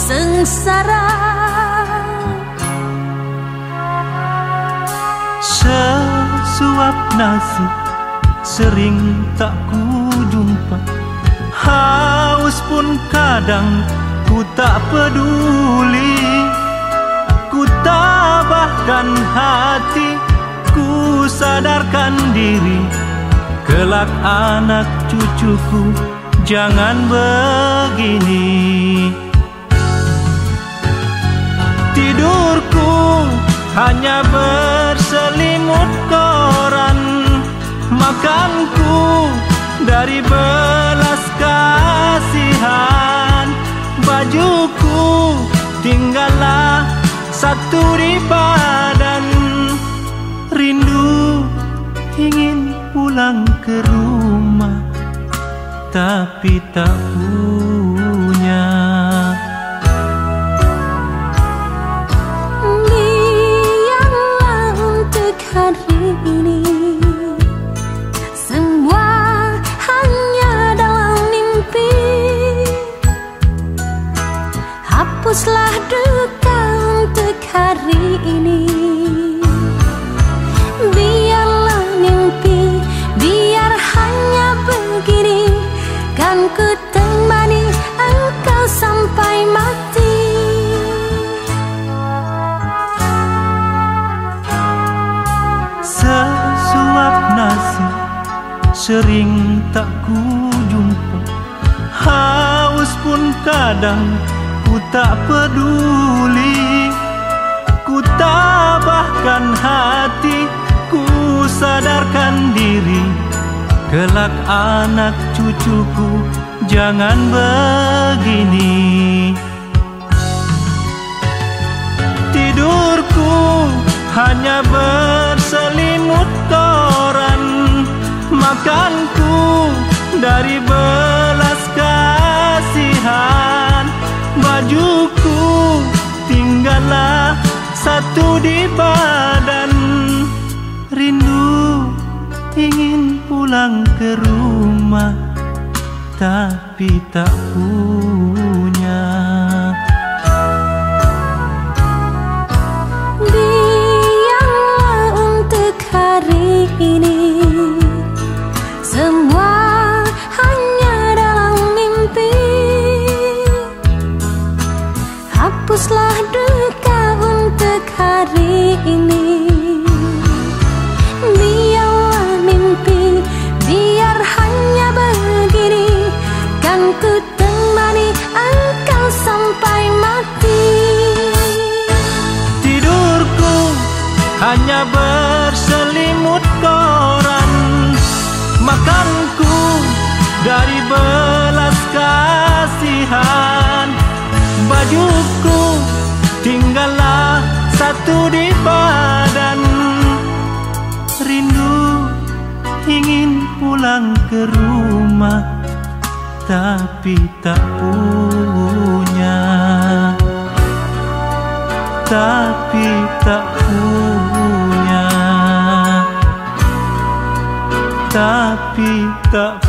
sengsara. Sesuap nasi sering tak kujumpa, haus pun kadang ku tak peduli. Ku tabahkan hati, ku sadarkan diri, kelak anak cucuku jangan begini. Tidurku hanya berselimut koran, makanku dari belas kasihan. Bajuku tinggallah satu di badan. Rindu ingin pulang ke rumah, tapi tak punya. Biarlah untuk hari ini semua hanya dalam mimpi. Hapuslah duka untuk hari ini. Biarlah mimpi, biar hanya begini, kan ku temani engkau sampai mati. Sesuap nasi sering tak kujumpa, haus pun kadang ku tak peduli. Ku tabahkan hati, ku sadarkan diri, kelak anak cucuku jangan begini. Tidurku hanya berselimut koran, makanku dari belas kasihan. Bajuku tinggallah satu di badan. Rindu ingin pulang ke rumah, tapi tak punya. Biarlah untuk hari ini semua hanya dalam mimpi. Hapuslah duka untuk hari ini. Biarlah mimpi, biar hanya begini, kan ku temani engkau sampai mati. Tidurku hanya berselimut koran, makanku dari belas kasihan. Bajuku tinggallah satu di badan. Rindu ingin pulang ke rumah, tapi tak punya. Tapi tak punya. Tapi tak